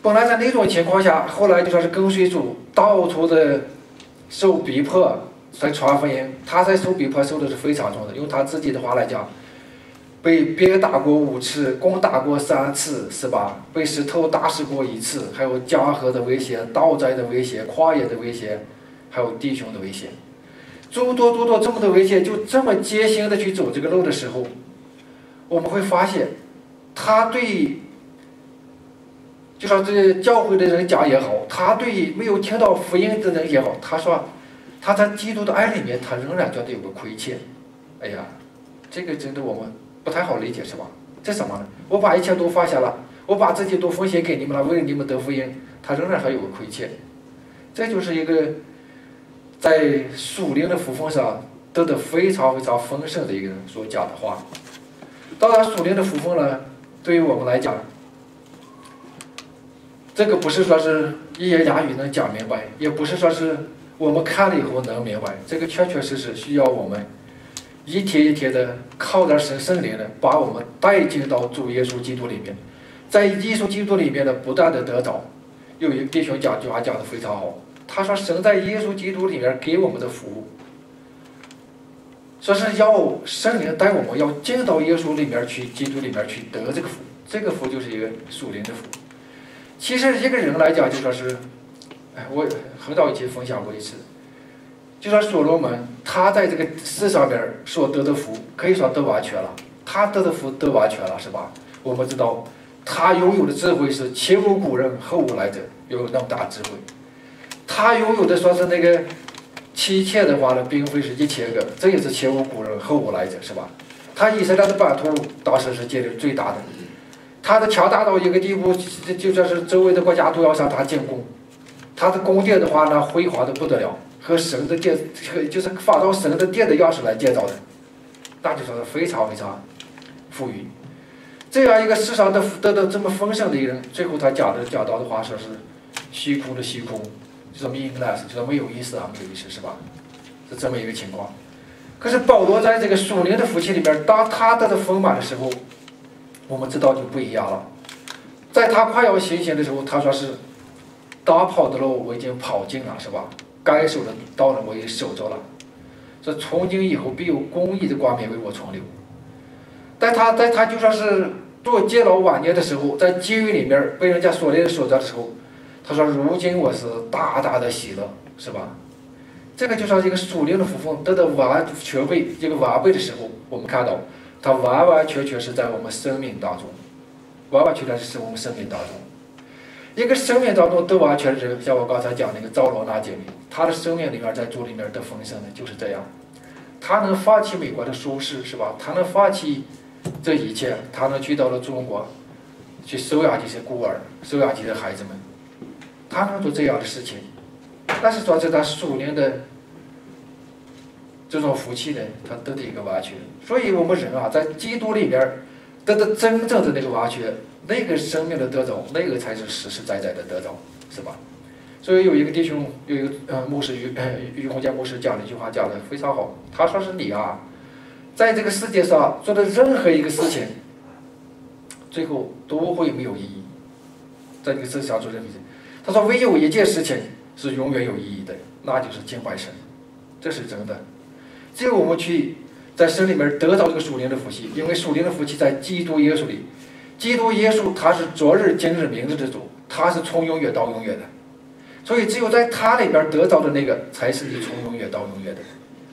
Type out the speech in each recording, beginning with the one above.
本来在那种情况下，后来就说是跟随主，到处的受逼迫，在传福音，他在受逼迫受的是非常重的。用他自己的话来讲，被鞭打过5次，攻打过3次，是吧？被石头打死过1次，还有江河的威胁、盗贼的威胁、旷野的威胁，还有弟兄的威胁，诸多这么多威胁，就这么艰辛的去走这个路的时候，我们会发现，他对，就说这教会的人讲也好，他对没有听到福音的人也好，他说他在基督的爱里面，他仍然觉得有个亏欠。哎呀，这个真的我们不太好理解，是吧？这什么呢？我把一切都放下了，我把自己都奉献给你们了，为了你们得福音，他仍然还有个亏欠。这就是一个在属灵的福分上得的非常丰盛的一个人所讲的话。当然，属灵的福分呢，对于我们来讲，这个不是说是一言两语能讲明白，也不是说是我们看了以后能明白，这个确实需要我们一天一天的靠着圣灵的把我们带进到主耶稣基督里面，在耶稣基督里面的不断的得着。有一个弟兄讲句话讲得非常好，他说神在耶稣基督里面给我们的服务，说是要圣灵带我们要进到耶稣里面去，基督里面去得这个福，这个福就是一个属灵的福。其实一个人来讲，就说是，我很早以前分享过一次，就说所罗门他在这个世上边所得的福，可以说得完全了，他得的福得完全了，是吧？我们知道他拥有的智慧是前无古人后无来者，有那么大智慧。他拥有的说是那个妻妾的话呢，并非是1000个，这也是前无古人后无来者，是吧？他以色列的版图当时是建立最大的，他的强大到一个地步，就说是周围的国家都要向他进贡。他的宫殿的话呢，辉煌的不得了，和神的殿，就是仿照神的殿的样式来建造的，那就说是非常富裕。这样一个世上得到这么丰盛的一个人，最后他讲到的话说是虚空的虚空，就说 meaningless， 就说没有意思啊，没有意思，是吧？是这么一个情况。可是保罗在这个属灵的福气里面，当他得到丰满的时候，我们知道就不一样了。在他快要行刑的时候，他说是当跑的路我已经跑尽了，是吧？该守的道路我也守着了，说从今以后必有公义的冠冕为我存留。在他就说是做监牢晚年的时候，在监狱里面被人家锁链锁着的时候，他说如今我是大的喜乐，是吧？这个就像一个属灵的福分得到完全备一个完备的时候，我们看到它完全是在我们生命当中，完全是我们生命当中。一个生命当中得完全的人，像我刚才讲那个赵罗那姐妹，她的生命里面在主里面得丰盛的就是这样，她能放弃美国的舒适，是吧？她能放弃这一切，她能去到了中国，去收养这些孤儿，收养这些孩子们，她能做这样的事情。但是说是他属灵的这种福气呢，他得的一个完全。所以我们人啊，在基督里面得到真正的那个完全，那个生命的得着，那个才是实实在在的得着，是吧？所以有一个弟兄，有一个牧师于洪建牧师讲了一句话，讲的非常好。他说是你啊，在这个世界上做的任何一个事情，最后都会没有意义。在这个世界上做任何事情，他说唯有一件事情是永远有意义的，那就是敬拜神，这是真的。只有我们去在神里面得到这个属灵的福气，因为属灵的福气在基督耶稣里，基督耶稣他是昨日今日明日之主，他是从永远到永远的，所以只有在他里边得到的那个才是你从永远到永远的。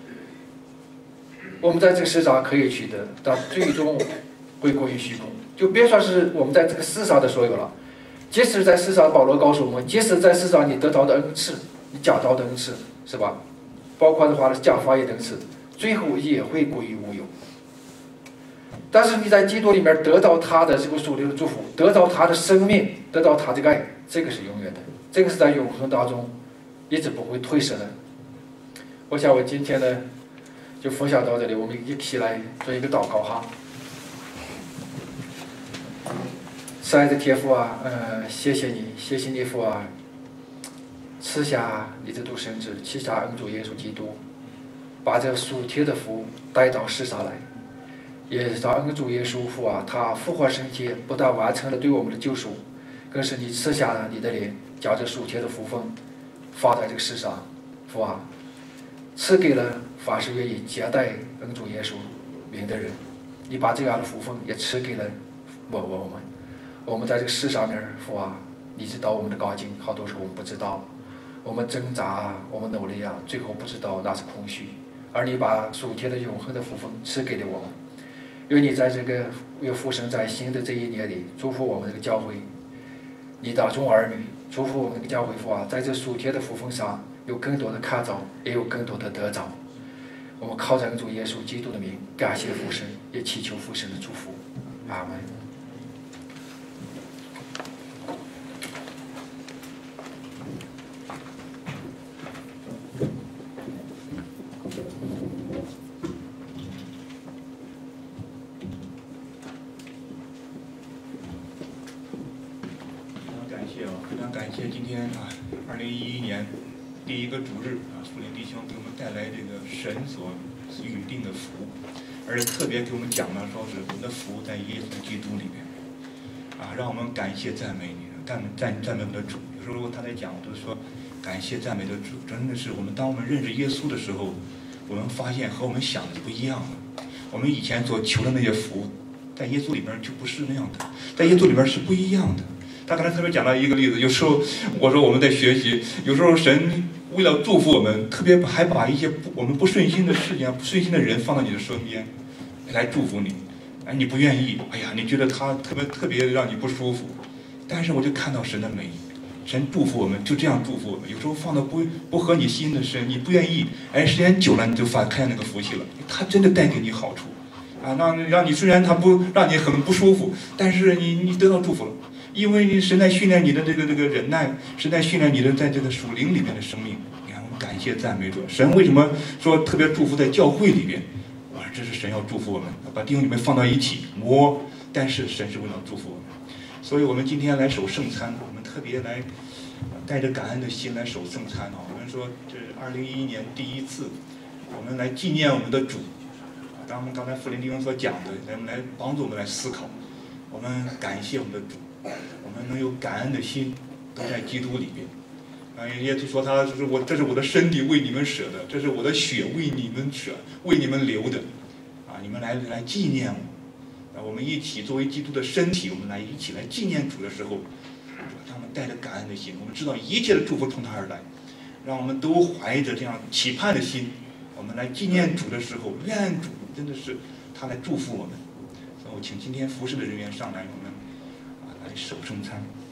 我们在这个世上可以取得，但最终会归于虚空，就别说是我们在这个世上的所有了，即使在世上，保罗告诉我们，即使在世上你得到的恩赐，你讲到的恩赐，是吧？包括的话呢，讲方言的恩赐，最后也会归于无有。但是你在基督里面得到他的这个属灵的祝福，得到他的生命，得到他的爱，这个是永远的，这个是在永恒当中一直不会退失的。我想我今天呢就分享到这里，我们一起来做一个祷告哈。亲爱的天父啊，谢谢你父啊，赐下你的独生子，赐下恩主耶稣基督，把这属天的福带到世上来，也让恩主耶稣父啊，他复活升天，不但完成了对我们的救赎， 更是你赐下了你的灵，将这属天的福分放在这个世上。父啊，赐给了凡是愿意接待恩主耶稣名的人，你把这样的福分也赐给了我们。我们在这个世上面，父啊，你知道我们的光景，好多时候我们不知道，我们挣扎啊，我们努力啊，最后不知道那是空虚，而你把属天的永恒的福分赐给了我们。愿你在这个愿父神在新的这一年里祝福我们这个教会，你的众儿女，祝福我们这个教会父啊，在这属天的福分上有更多的看着，也有更多的得着。我们靠着主耶稣基督的名，感谢父神，也祈求父神的祝福。阿门。 非常感谢今天2011年第一个主日福林弟兄给我们带来这个神所预定的福，而且特别给我们讲了说是我们的福在耶稣基督里面让我们感谢赞美你，赞美我们的主。有时候他在讲，我都说感谢赞美的主，真的是当我们认识耶稣的时候，我们发现和我们想的不一样了。我们以前所求的那些福，在耶稣里面就不是那样的，在耶稣里面是不一样的。他刚才特别讲了一个例子，有时候我说我们在学习，有时候神为了祝福我们，特别还把一些我们不顺心的事情、不顺心的人放到你的身边，来祝福你。你不愿意，你觉得他特别让你不舒服，但是我就看到神的美，神祝福我们，就这样祝福我们。有时候放到不合你心的事，你不愿意，时间久了你就开那个福气了，他真的带给你好处让你虽然他不让你很不舒服，但是你得到祝福了。因为神在训练你的这个忍耐，神在训练你的在这个属灵里面的生命。你看，我们感谢赞美主。神为什么说特别祝福在教会里边？这是神要祝福我们，把弟兄姊妹放到一起但是神是为了祝福我们，所以我们今天来守圣餐，我们特别来带着感恩的心来守圣餐我们说这是2011年第一次，我们来纪念我们的主。刚才福林弟兄所讲的，咱们来帮助我们来思考，我们感谢我们的主。我们能有感恩的心，都在基督里边。耶稣说这是我的身体为你们舍的，这是我的血为你们舍，为你们流的。你们来纪念我。我们一起作为基督的身体，我们一起来纪念主的时候，让我们带着感恩的心，我们知道一切的祝福从他而来，让我们都怀着这样期盼的心，我们来纪念主的时候，愿主真的是他来祝福我们。所以我请今天服侍的人员上来，我们来守圣餐。